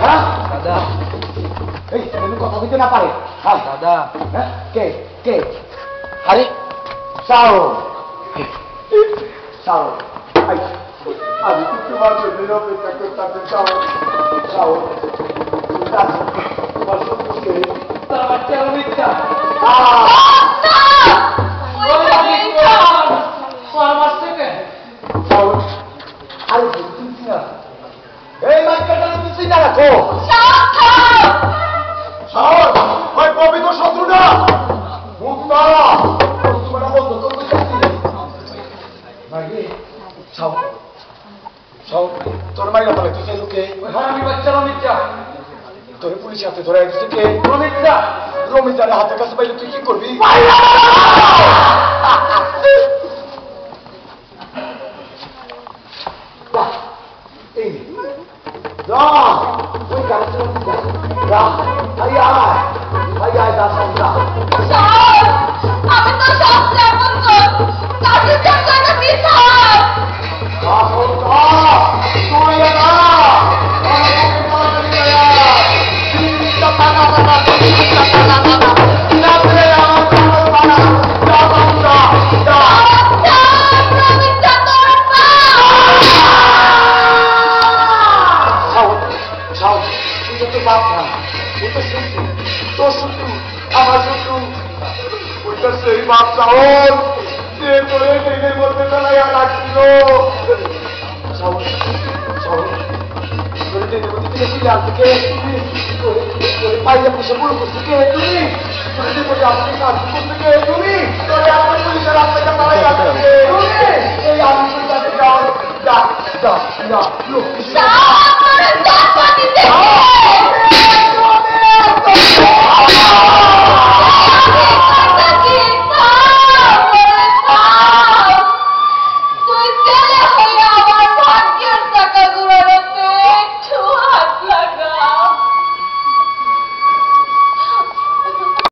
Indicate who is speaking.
Speaker 1: Hah?
Speaker 2: Kada.
Speaker 1: Ano ko kapitin na pare? Ha?
Speaker 2: Kada.
Speaker 1: Ke. Hari. Sao. Ay. Abi, tu vas te dire que t'as que Sao. Masuk ke. Tawacal wika. Sao. Ayo sini. Macam dalam sini aku. Sao. Hai kopi tu satu dah. Mutara. Tu mana kau tu kasih. Lagi. Sao. তোর মাইরা বলে তুই সেই লোকে হারামি বাচ্চা রমিতা তোর police হাতে ধরে দিছে কে রমিতার হাতে কাছে পাইলে তুই কি করবি এই যা ওই গাড়ি যা আয় দা সমঝা
Speaker 3: আমি তো সব যেমন কর কাছে যেমন বিছাও
Speaker 1: সেই বাপ চাওল যে তোরে ট্রেনের মধ্যে ফেলাইয়া রাখছিল ট্রেনের মধ্যে ফেলেছিলে আর থেকে পাইলে পুষে পুরো করছে কে তুমি ট্রেনের মধ্যে আমাকে সাহায্য করতে কে তুমি তোরে আমার পুলিশের হাত থেকে পালাই রাখছে এই আমি যাও যা লোক